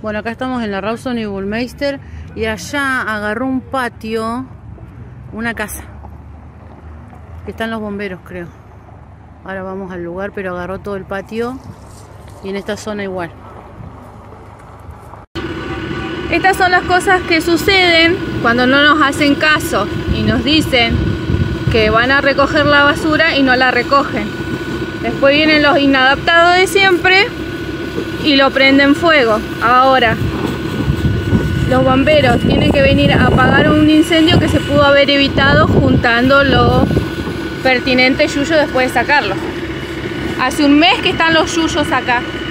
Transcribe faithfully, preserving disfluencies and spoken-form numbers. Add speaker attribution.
Speaker 1: Bueno, acá estamos en la Rawson y Burmeister y allá agarró un patio, una casa. Están los bomberos, creo. Ahora vamos al lugar, pero agarró todo el patio y en esta zona igual.
Speaker 2: Estas son las cosas que suceden cuando no nos hacen caso y nos dicen que van a recoger la basura y no la recogen. Después vienen los inadaptados de siempre y lo prenden fuego. Ahora los bomberos tienen que venir a apagar un incendio que se pudo haber evitado juntando lo pertinente yuyo después de sacarlo. Hace un mes que están los yuyos acá.